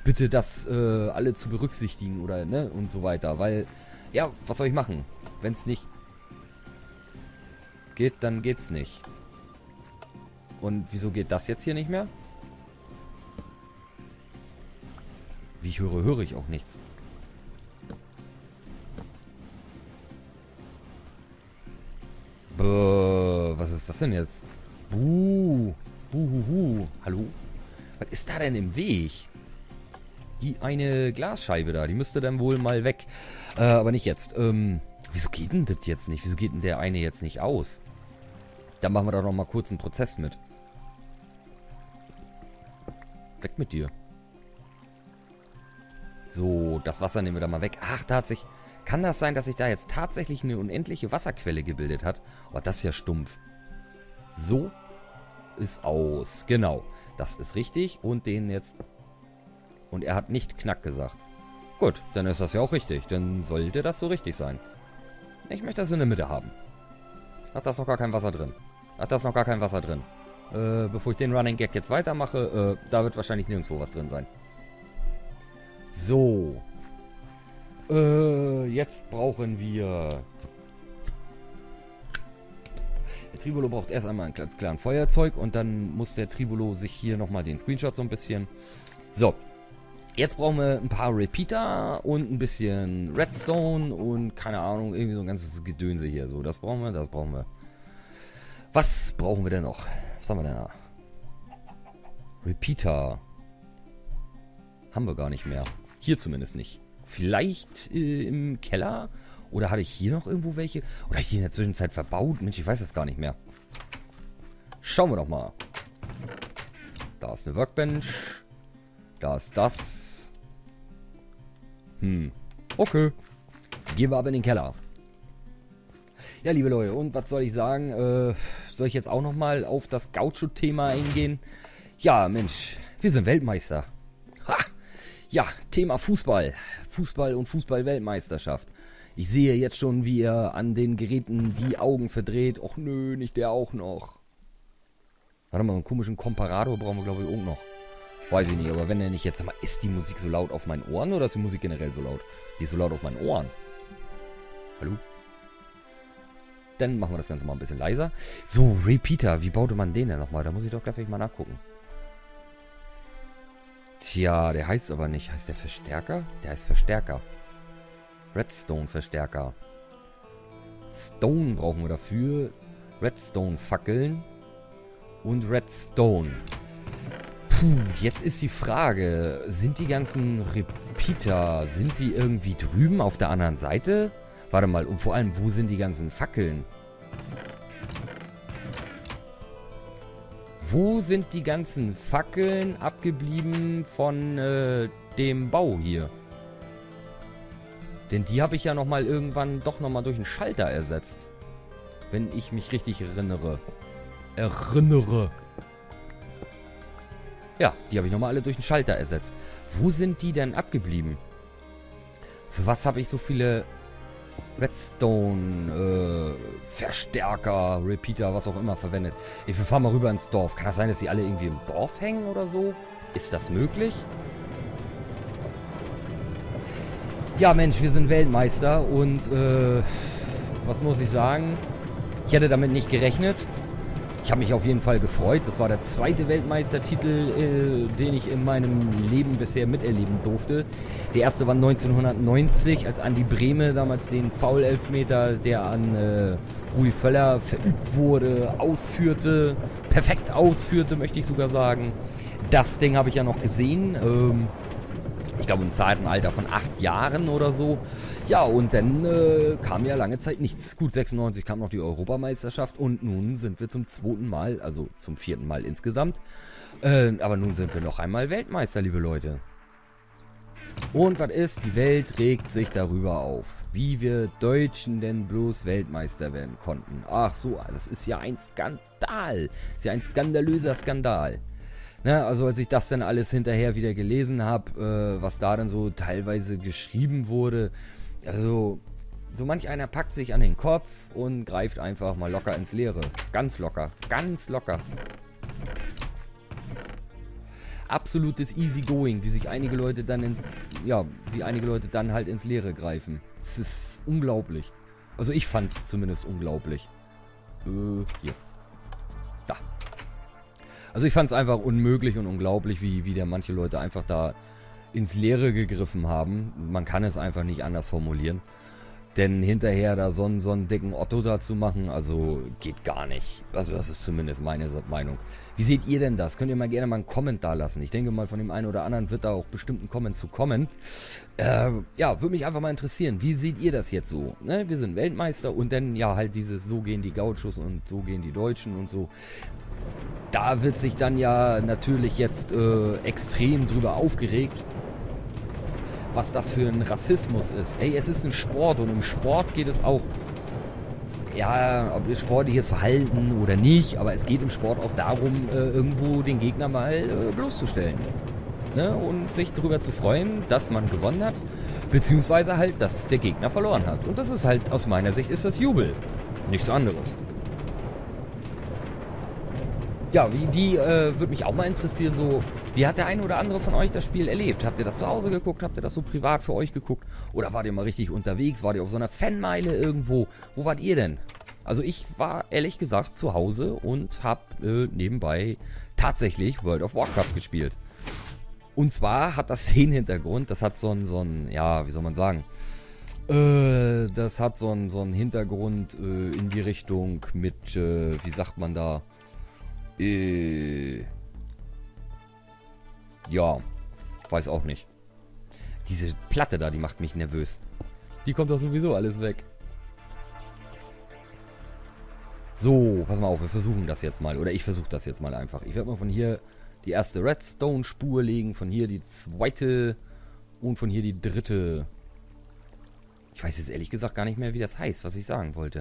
bitte das alle zu berücksichtigen oder, ne, und so weiter. Weil, ja, was soll ich machen? Wenn es nicht geht, dann geht's nicht. Und wieso geht das jetzt hier nicht mehr? Wie ich höre, höre ich auch nichts. Was ist das denn jetzt? Buhuhu. Hallo? Was ist da denn im Weg? Die eine Glasscheibe da, die müsste dann wohl mal weg. Aber nicht jetzt. Wieso geht denn das jetzt nicht? Wieso geht denn der eine jetzt nicht aus? Dann machen wir doch noch mal kurz einen Prozess mit. Weg mit dir. So, das Wasser nehmen wir da mal weg. Ach, tatsächlich. Kann das sein, dass sich da jetzt tatsächlich eine unendliche Wasserquelle gebildet hat? Oh, das ist ja stumpf. So ist aus. Genau. Das ist richtig. Und den jetzt... Und er hat nicht Knack gesagt. Gut, dann ist das ja auch richtig. Dann sollte das so richtig sein. Ich möchte das in der Mitte haben. Hat das noch gar kein Wasser drin. Hat das noch gar kein Wasser drin. Bevor ich den Running Gag jetzt weitermache, da wird wahrscheinlich nirgendwo was drin sein. So. Jetzt brauchen wir... Der Trivolo braucht erst einmal ein ganz kleines Feuerzeug und dann muss der Trivolo sich hier nochmal den Screenshot so ein bisschen... So. Jetzt brauchen wir ein paar Repeater und ein bisschen Redstone und keine Ahnung, irgendwie so ein ganzes Gedönse hier. So, das brauchen wir, das brauchen wir. Was brauchen wir denn noch? Was haben wir denn da? Repeater. Haben wir gar nicht mehr. Hier zumindest nicht. Vielleicht im Keller? Oder hatte ich hier noch irgendwo welche? Oder habe ich die in der Zwischenzeit verbaut? Mensch, ich weiß das gar nicht mehr. Schauen wir doch mal. Da ist eine Workbench. Da ist das. Okay. Gehen wir aber in den Keller. Ja, liebe Leute, und was soll ich sagen? Soll ich jetzt auch nochmal auf das Gaucho-Thema eingehen? Ja, Mensch, wir sind Weltmeister. Ha! Ja, Thema Fußball. Fußball und Fußball-Weltmeisterschaft. Ich sehe jetzt schon, wie er an den Geräten die Augen verdreht. Och nö, nicht der auch noch. Warte mal, so einen komischen Comparator brauchen wir, glaube ich, auch noch. Weiß ich nicht, aber wenn er nicht jetzt... Sag mal, ist die Musik so laut auf meinen Ohren oder ist die Musik generell so laut? Die ist so laut auf meinen Ohren. Hallo? Dann machen wir das Ganze mal ein bisschen leiser. So, Repeater, wie baute man den denn nochmal? Da muss ich doch gleich mal nachgucken. Tja, der heißt aber nicht. Heißt der Verstärker? Der heißt Verstärker. Redstone-Verstärker. Stone brauchen wir dafür. Redstone-Fackeln. Und Redstone. Puh, jetzt ist die Frage, sind die ganzen Repeater, sind die irgendwie drüben auf der anderen Seite? Warte mal, und vor allem, wo sind die ganzen Fackeln? Wo sind die ganzen Fackeln abgeblieben von dem Bau hier? Denn die habe ich ja nochmal irgendwann doch nochmal durch einen Schalter ersetzt. Wenn ich mich richtig erinnere. Ja, die habe ich nochmal alle durch einen Schalter ersetzt. Wo sind die denn abgeblieben? Für was habe ich so viele Redstone, Verstärker, Repeater, was auch immer verwendet? Wir fahren mal rüber ins Dorf. Kann das sein, dass die alle irgendwie im Dorf hängen oder so? Ist das möglich? Ja, Mensch, wir sind Weltmeister und, was muss ich sagen? Ich hätte damit nicht gerechnet. Ich habe mich auf jeden Fall gefreut. Das war der zweite Weltmeistertitel, den ich in meinem Leben bisher miterleben durfte. Der erste war 1990, als Andi Brehme damals den Foul-Elfmeter, der an Rudi Völler verübt wurde, ausführte. Perfekt ausführte, möchte ich sogar sagen. Das Ding habe ich ja noch gesehen. Ich glaube im zarten Alter von 8 Jahren oder so. Ja, und dann kam ja lange Zeit nichts. Gut, 96 kam noch die Europameisterschaft und nun sind wir zum 2. Mal, also zum 4. Mal insgesamt. Aber nun sind wir noch einmal Weltmeister, liebe Leute. Und was ist? Die Welt regt sich darüber auf, wie wir Deutschen denn bloß Weltmeister werden konnten. Ach so, das ist ja ein Skandal. Das ist ja ein skandalöser Skandal. Na, also als ich das dann alles hinterher wieder gelesen habe, was da dann so teilweise geschrieben wurde, also so manch einer packt sich an den Kopf und greift einfach mal locker ins Leere. Ganz locker, ganz locker. absolutes Easygoing, wie sich einige Leute dann halt ins Leere greifen. Es ist unglaublich. Also ich fand es zumindest unglaublich. Hier. Da. Also ich fand es einfach unmöglich und unglaublich, wie da manche Leute einfach da ins Leere gegriffen haben. Man kann es einfach nicht anders formulieren. Denn hinterher da so einen dicken Otto da zu machen, also geht gar nicht. Also das ist zumindest meine Meinung. Wie seht ihr denn das? Könnt ihr mal gerne mal einen Comment da lassen. Ich denke mal, von dem einen oder anderen wird da auch bestimmt ein Comment zu kommen. Ja, würde mich einfach mal interessieren. Wie seht ihr das jetzt so? Ne? Wir sind Weltmeister und dann ja halt dieses so gehen die Gauchos und so gehen die Deutschen und so. Da wird sich dann ja natürlich jetzt extrem drüber aufgeregt, was das für ein Rassismus ist. Ey, es ist ein Sport und im Sport geht es auch, ja, ob ihr sportliches Verhalten oder nicht, aber es geht im Sport auch darum, irgendwo den Gegner mal bloßzustellen. Ne? Und sich darüber zu freuen, dass man gewonnen hat, beziehungsweise halt, dass der Gegner verloren hat. Und das ist halt, aus meiner Sicht, ist das Jubel. Nichts anderes. Ja, würde mich auch mal interessieren, so, wie hat der eine oder andere von euch das Spiel erlebt? Habt ihr das zu Hause geguckt? Habt ihr das so privat für euch geguckt? Oder wart ihr mal richtig unterwegs? Wart ihr auf so einer Fanmeile irgendwo? Wo wart ihr denn? Also ich war ehrlich gesagt zu Hause und habe nebenbei tatsächlich World of Warcraft gespielt. Und zwar hat das den Hintergrund, das hat so ein, ja, wie soll man sagen? Das hat so einen Hintergrund in die Richtung mit, wie sagt man da? Ja, weiß auch nicht. Diese Platte da, die macht mich nervös. Die kommt doch sowieso alles weg. So, pass mal auf, wir versuchen das jetzt mal. Oder ich versuche das jetzt mal einfach. Ich werde mal von hier die erste Redstone-Spur legen, von hier die zweite und von hier die dritte. Ich weiß jetzt ehrlich gesagt gar nicht mehr, wie das heißt, was ich sagen wollte.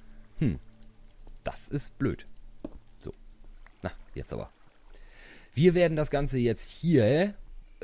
Das ist blöd. Na, jetzt aber. Wir werden das Ganze jetzt hier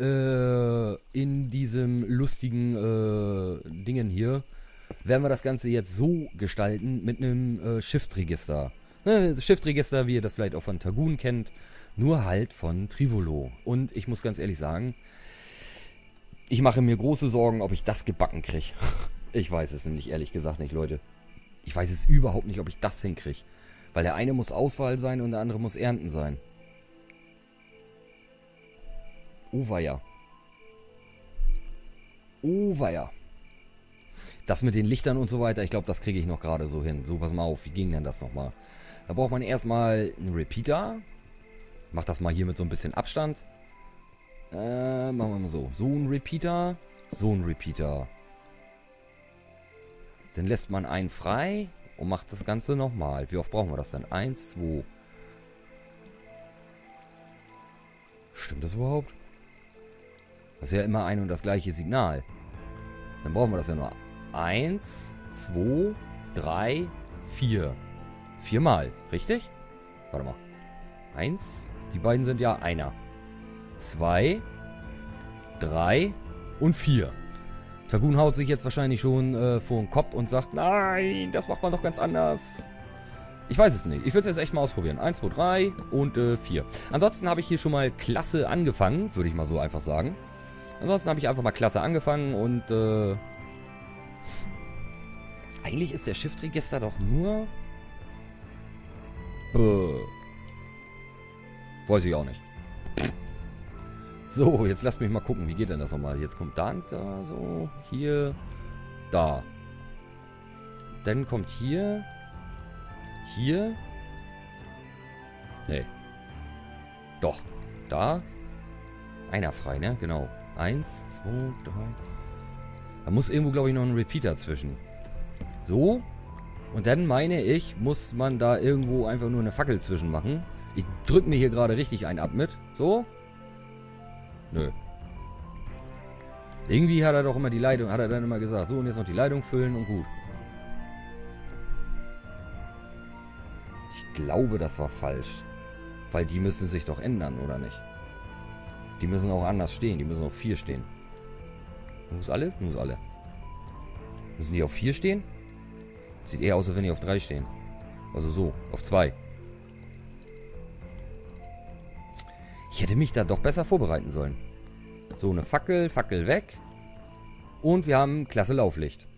in diesem lustigen Dingen hier, werden wir das Ganze jetzt so gestalten mit einem Shift-Register. Ne, Shift-Register, wie ihr das vielleicht auch von Tagun kennt, nur halt von Trivolo. Und ich muss ganz ehrlich sagen, ich mache mir große Sorgen, ob ich das gebacken kriege. Ich weiß es nämlich ehrlich gesagt nicht, Leute. Ich weiß es überhaupt nicht, ob ich das hinkriege. Weil der eine muss Auswahl sein und der andere muss Ernten sein. Oh weia. Oh weia. Das mit den Lichtern und so weiter, ich glaube, das kriege ich noch gerade so hin. So, pass mal auf, wie ging denn das nochmal? Da braucht man erstmal einen Repeater. Mach das mal hier mit so ein bisschen Abstand. Machen wir mal so. So ein Repeater. So ein Repeater. Dann lässt man einen frei. Und macht das Ganze nochmal. Wie oft brauchen wir das denn? 1, 2. Stimmt das überhaupt? Das ist ja immer ein und das gleiche Signal. Dann brauchen wir das ja nur 1, 2, 3, 4. 4 Mal, richtig? Warte mal. 1, die beiden sind ja einer. 2, 3 und 4. Tagun haut sich jetzt wahrscheinlich schon vor den Kopf und sagt, nein, das macht man doch ganz anders. Ich weiß es nicht. Ich will es jetzt echt mal ausprobieren. 1, 2, 3 und 4. Ansonsten habe ich hier schon mal klasse angefangen, würde ich mal so einfach sagen. Ansonsten habe ich einfach mal klasse angefangen und eigentlich ist der Shift-Register doch nur... weiß ich auch nicht. So, jetzt lasst mich mal gucken, wie geht denn das nochmal? Jetzt kommt da, so, hier, da. Dann kommt hier, nee. Doch, da. Einer frei, ne? Genau. 1, 2, 3. Da muss irgendwo, glaube ich, noch ein Repeater zwischen. So. Und dann meine ich, muss man da irgendwo einfach nur eine Fackel zwischen machen. Ich drücke mir hier gerade richtig einen ab mit. So. Nö. Irgendwie hat er doch immer die Leitung, hat er dann immer gesagt, so und jetzt noch die Leitung füllen und gut. Ich glaube, das war falsch. Weil die müssen sich doch ändern, oder nicht? Die müssen auch anders stehen, die müssen auf 4 stehen. Muss alle? Muss alle. Müssen die auf 4 stehen? Sieht eher aus, als wenn die auf 3 stehen. Also so, auf 2. Ich hätte mich da doch besser vorbereiten sollen. So, eine Fackel, Fackel weg. Und wir haben klasse Lauflicht.